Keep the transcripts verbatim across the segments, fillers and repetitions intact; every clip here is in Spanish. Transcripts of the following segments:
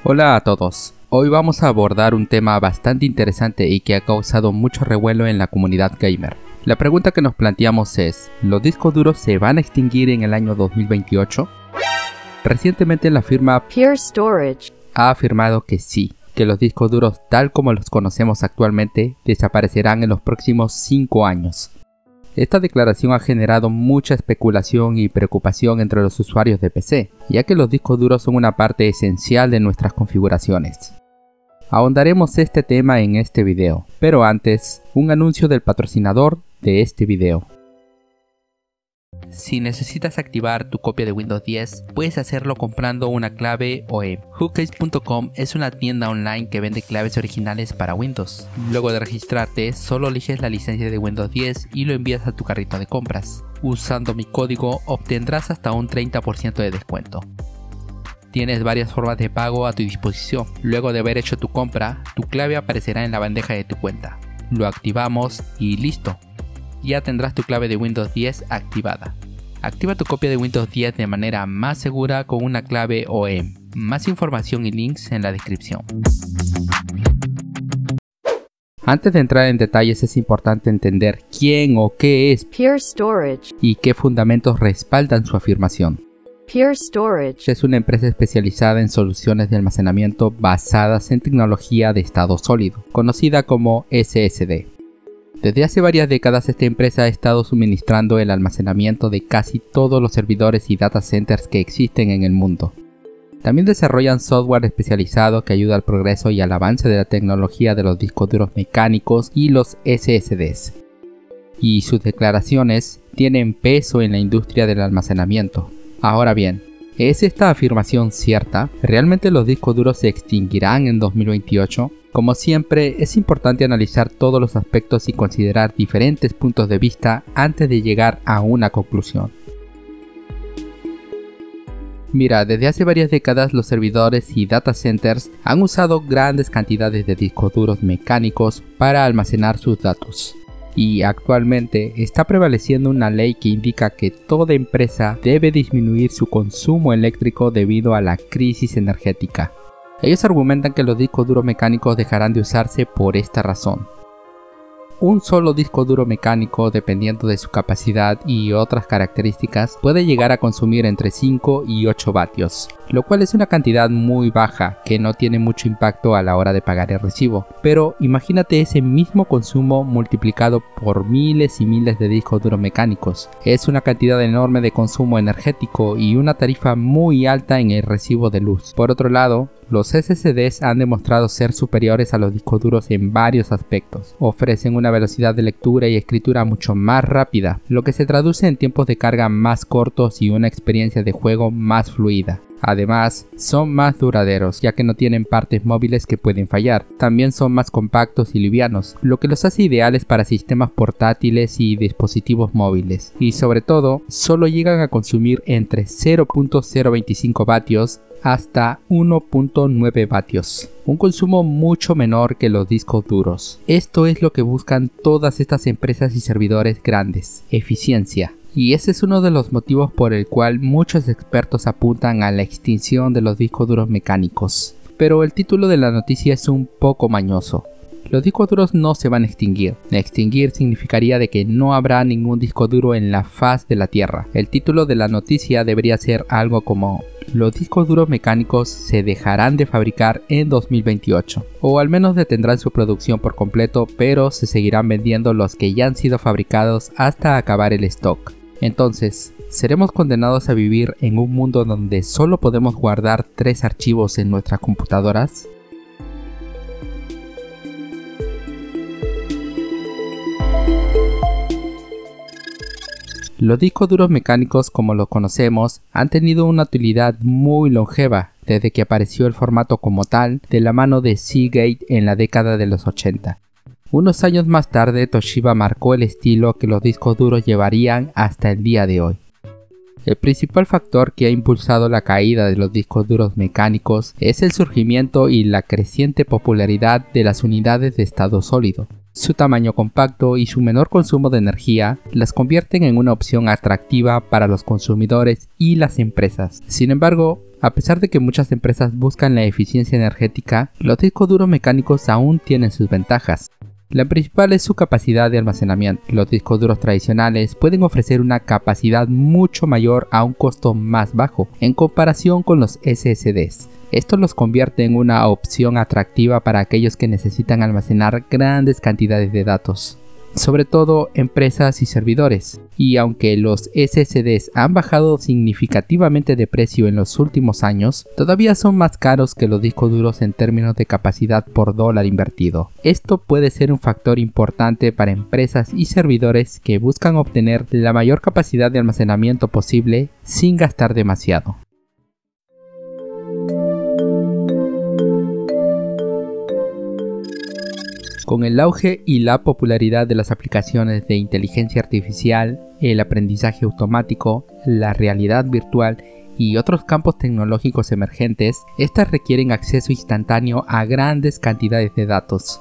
Hola a todos, hoy vamos a abordar un tema bastante interesante y que ha causado mucho revuelo en la comunidad gamer. La pregunta que nos planteamos es, ¿los discos duros se van a extinguir en el año dos mil veintiocho? Recientemente la firma Pure Storage ha afirmado que sí, que los discos duros tal como los conocemos actualmente desaparecerán en los próximos cinco años. Esta declaración ha generado mucha especulación y preocupación entre los usuarios de P C, ya que los discos duros son una parte esencial de nuestras configuraciones. Ahondaremos este tema en este video, pero antes, un anuncio del patrocinador de este video. Si necesitas activar tu copia de Windows diez, puedes hacerlo comprando una clave O E M. Hookcase punto com es una tienda online que vende claves originales para Windows. Luego de registrarte, solo eliges la licencia de Windows diez y lo envías a tu carrito de compras. Usando mi código obtendrás hasta un treinta por ciento de descuento. Tienes varias formas de pago a tu disposición. Luego de haber hecho tu compra, tu clave aparecerá en la bandeja de tu cuenta. Lo activamos y listo. Ya tendrás tu clave de Windows diez activada. Activa tu copia de Windows diez de manera más segura con una clave O E M. Más información y links en la descripción. Antes de entrar en detalles es importante entender quién o qué es Pure Storage. Y qué fundamentos respaldan su afirmación. Pure Storage Es una empresa especializada en soluciones de almacenamiento basadas en tecnología de estado sólido, conocida como S S D. Desde hace varias décadas esta empresa ha estado suministrando el almacenamiento de casi todos los servidores y data centers que existen en el mundo. También desarrollan software especializado que ayuda al progreso y al avance de la tecnología de los discos duros mecánicos y los S S Ds. Y sus declaraciones tienen peso en la industria del almacenamiento. Ahora bien, ¿es esta afirmación cierta? ¿Realmente los discos duros se extinguirán en dos mil veintiocho? Como siempre, es importante analizar todos los aspectos y considerar diferentes puntos de vista antes de llegar a una conclusión. Mira, desde hace varias décadas los servidores y data centers han usado grandes cantidades de discos duros mecánicos para almacenar sus datos. Y actualmente está prevaleciendo una ley que indica que toda empresa debe disminuir su consumo eléctrico debido a la crisis energética. Ellos argumentan que los discos duros mecánicos dejarán de usarse por esta razón. Un solo disco duro mecánico, dependiendo de su capacidad y otras características, puede llegar a consumir entre cinco y ocho vatios, lo cual es una cantidad muy baja que no tiene mucho impacto a la hora de pagar el recibo. Pero imagínate ese mismo consumo multiplicado por miles y miles de discos duros mecánicos. Es una cantidad enorme de consumo energético y una tarifa muy alta en el recibo de luz. Por otro lado, los S S Ds han demostrado ser superiores a los discos duros en varios aspectos. Ofrecen una velocidad de lectura y escritura mucho más rápida, lo que se traduce en tiempos de carga más cortos y una experiencia de juego más fluida. Además, son más duraderos, ya que no tienen partes móviles que pueden fallar. También son más compactos y livianos, lo que los hace ideales para sistemas portátiles y dispositivos móviles. Y sobre todo, solo llegan a consumir entre cero punto cero veinticinco vatios hasta uno punto nueve vatios, un consumo mucho menor que los discos duros. Esto es lo que buscan todas estas empresas y servidores grandes: eficiencia. Y ese es uno de los motivos por el cual muchos expertos apuntan a la extinción de los discos duros mecánicos. Pero el título de la noticia es un poco mañoso. Los discos duros no se van a extinguir. Extinguir significaría de que no habrá ningún disco duro en la faz de la Tierra. El título de la noticia debería ser algo como: los discos duros mecánicos se dejarán de fabricar en dos mil veintiocho. O al menos detendrán su producción por completo, pero se seguirán vendiendo los que ya han sido fabricados hasta acabar el stock. Entonces, ¿seremos condenados a vivir en un mundo donde solo podemos guardar tres archivos en nuestras computadoras? Los discos duros mecánicos, como los conocemos, han tenido una utilidad muy longeva desde que apareció el formato como tal de la mano de Seagate en la década de los ochenta. Unos años más tarde, Toshiba marcó el estilo que los discos duros llevarían hasta el día de hoy. El principal factor que ha impulsado la caída de los discos duros mecánicos es el surgimiento y la creciente popularidad de las unidades de estado sólido. Su tamaño compacto y su menor consumo de energía las convierten en una opción atractiva para los consumidores y las empresas. Sin embargo, a pesar de que muchas empresas buscan la eficiencia energética, los discos duros mecánicos aún tienen sus ventajas. La principal es su capacidad de almacenamiento. Los discos duros tradicionales pueden ofrecer una capacidad mucho mayor a un costo más bajo en comparación con los S S Ds. Esto los convierte en una opción atractiva para aquellos que necesitan almacenar grandes cantidades de datos, sobre todo empresas y servidores. Y aunque los S S Ds han bajado significativamente de precio en los últimos años, todavía son más caros que los discos duros en términos de capacidad por dólar invertido. Esto puede ser un factor importante para empresas y servidores que buscan obtener la mayor capacidad de almacenamiento posible sin gastar demasiado. Con el auge y la popularidad de las aplicaciones de inteligencia artificial, el aprendizaje automático, la realidad virtual y otros campos tecnológicos emergentes, estas requieren acceso instantáneo a grandes cantidades de datos.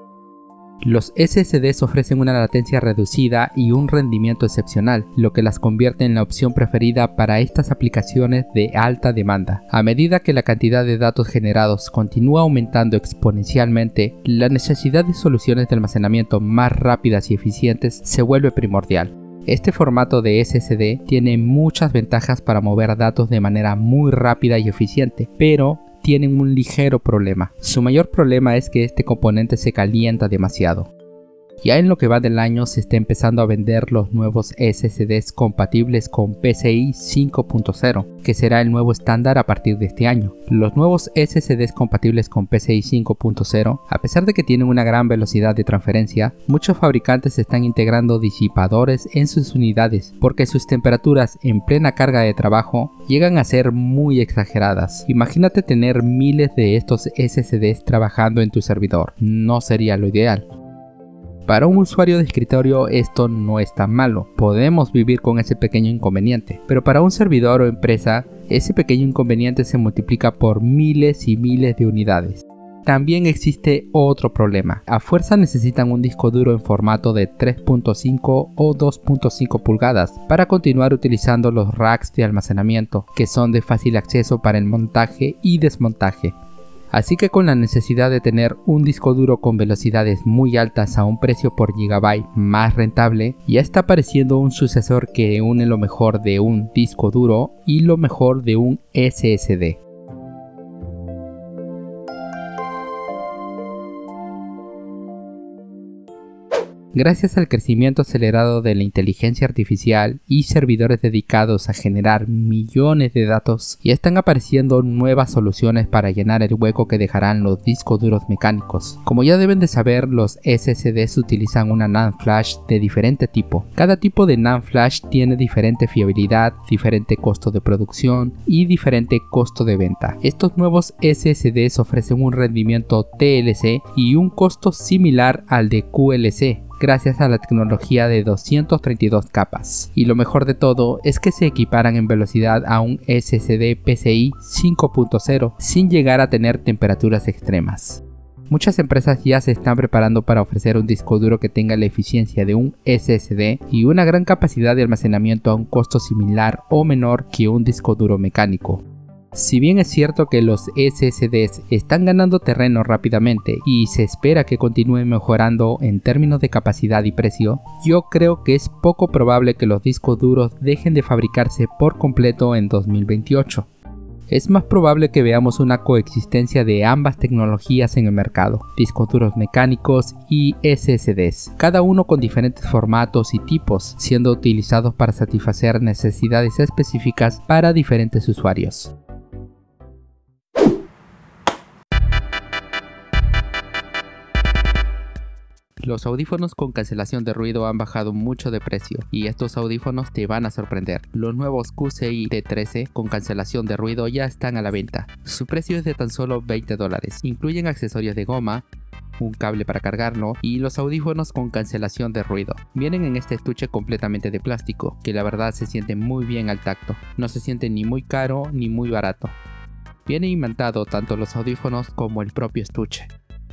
Los S S Ds ofrecen una latencia reducida y un rendimiento excepcional, lo que las convierte en la opción preferida para estas aplicaciones de alta demanda. A medida que la cantidad de datos generados continúa aumentando exponencialmente, la necesidad de soluciones de almacenamiento más rápidas y eficientes se vuelve primordial. Este formato de S S D tiene muchas ventajas para mover datos de manera muy rápida y eficiente, pero tienen un ligero problema. Su mayor problema es que este componente se calienta demasiado. Ya en lo que va del año se está empezando a vender los nuevos S S Ds compatibles con P C I cinco punto cero, que será el nuevo estándar a partir de este año. Los nuevos S S Ds compatibles con P C I cinco punto cero, a pesar de que tienen una gran velocidad de transferencia, muchos fabricantes están integrando disipadores en sus unidades porque sus temperaturas en plena carga de trabajo llegan a ser muy exageradas. Imagínate tener miles de estos S S Ds trabajando en tu servidor. No sería lo ideal. Para un usuario de escritorio esto no es tan malo, podemos vivir con ese pequeño inconveniente, pero para un servidor o empresa, ese pequeño inconveniente se multiplica por miles y miles de unidades. También existe otro problema, a fuerza necesitan un disco duro en formato de tres punto cinco o dos punto cinco pulgadas para continuar utilizando los racks de almacenamiento, que son de fácil acceso para el montaje y desmontaje. Así que con la necesidad de tener un disco duro con velocidades muy altas a un precio por gigabyte más rentable, ya está apareciendo un sucesor que une lo mejor de un disco duro y lo mejor de un S S D. Gracias al crecimiento acelerado de la inteligencia artificial y servidores dedicados a generar millones de datos, ya están apareciendo nuevas soluciones para llenar el hueco que dejarán los discos duros mecánicos. Como ya deben de saber, los S S Ds utilizan una NAND flash de diferente tipo. Cada tipo de NAND flash tiene diferente fiabilidad, diferente costo de producción y diferente costo de venta. Estos nuevos S S Ds ofrecen un rendimiento T L C y un costo similar al de Q L C, gracias a la tecnología de doscientas treinta y dos capas. Y lo mejor de todo es que se equiparan en velocidad a un S S D P C I cinco punto cero sin llegar a tener temperaturas extremas. Muchas empresas ya se están preparando para ofrecer un disco duro que tenga la eficiencia de un S S D y una gran capacidad de almacenamiento a un costo similar o menor que un disco duro mecánico. Si bien es cierto que los S S Ds están ganando terreno rápidamente y se espera que continúen mejorando en términos de capacidad y precio, yo creo que es poco probable que los discos duros dejen de fabricarse por completo en dos mil veintiocho. Es más probable que veamos una coexistencia de ambas tecnologías en el mercado, discos duros mecánicos y S S Ds, cada uno con diferentes formatos y tipos, siendo utilizados para satisfacer necesidades específicas para diferentes usuarios. Los audífonos con cancelación de ruido han bajado mucho de precio y estos audífonos te van a sorprender. Los nuevos Q C I T trece con cancelación de ruido ya están a la venta. Su precio es de tan solo veinte dólares. Incluyen accesorios de goma, un cable para cargarlo y los audífonos con cancelación de ruido. Vienen en este estuche completamente de plástico, que la verdad se siente muy bien al tacto. No se siente ni muy caro ni muy barato. Viene imantado tanto los audífonos como el propio estuche.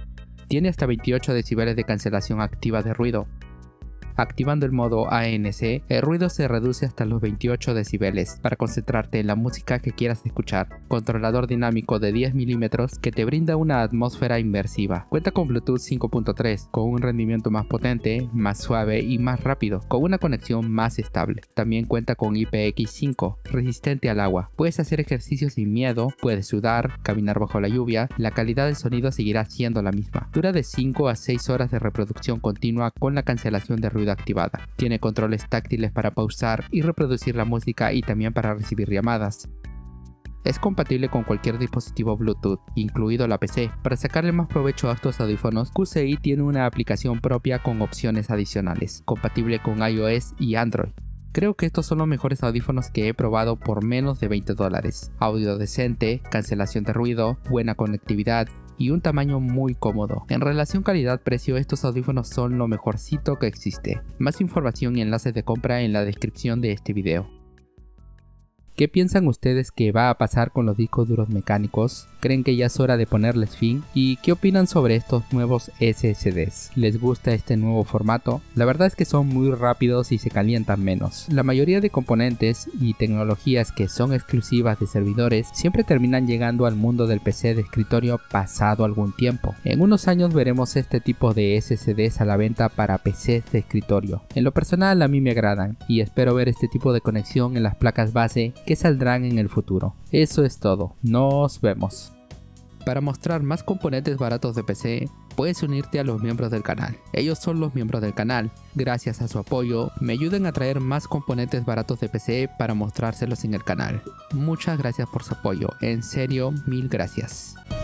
Tiene hasta veintiocho decibeles de cancelación activa de ruido. Activando el modo A N C, el ruido se reduce hasta los veintiocho decibeles para concentrarte en la música que quieras escuchar. Controlador dinámico de diez milímetros que te brinda una atmósfera inmersiva. Cuenta con Bluetooth cinco punto tres, con un rendimiento más potente, más suave y más rápido, con una conexión más estable. También cuenta con I P X cinco, resistente al agua. Puedes hacer ejercicio sin miedo, puedes sudar, caminar bajo la lluvia, la calidad del sonido seguirá siendo la misma. Dura de cinco a seis horas de reproducción continua con la cancelación de ruido activada. Tiene controles táctiles para pausar y reproducir la música y también para recibir llamadas. Es compatible con cualquier dispositivo Bluetooth, incluido la P C. Para sacarle más provecho a estos audífonos, Q C I tiene una aplicación propia con opciones adicionales, compatible con iOS y Android. Creo que estos son los mejores audífonos que he probado por menos de veinte dólares. Audio decente, cancelación de ruido, buena conectividad y un tamaño muy cómodo. En relación calidad-precio, estos audífonos son lo mejorcito que existe. Más información y enlaces de compra en la descripción de este video. ¿Qué piensan ustedes que va a pasar con los discos duros mecánicos? ¿Creen que ya es hora de ponerles fin? ¿Y qué opinan sobre estos nuevos S S Ds? ¿Les gusta este nuevo formato? La verdad es que son muy rápidos y se calientan menos. La mayoría de componentes y tecnologías que son exclusivas de servidores siempre terminan llegando al mundo del P C de escritorio pasado algún tiempo. En unos años veremos este tipo de S S Ds a la venta para P Cs de escritorio. En lo personal a mí me agradan y espero ver este tipo de conexión en las placas base que saldrán en el futuro. Eso es todo, nos vemos. Para mostrar más componentes baratos de P C, puedes unirte a los miembros del canal. Ellos son los miembros del canal. Gracias a su apoyo, me ayudan a traer más componentes baratos de P C para mostrárselos en el canal. Muchas gracias por su apoyo, en serio, mil gracias.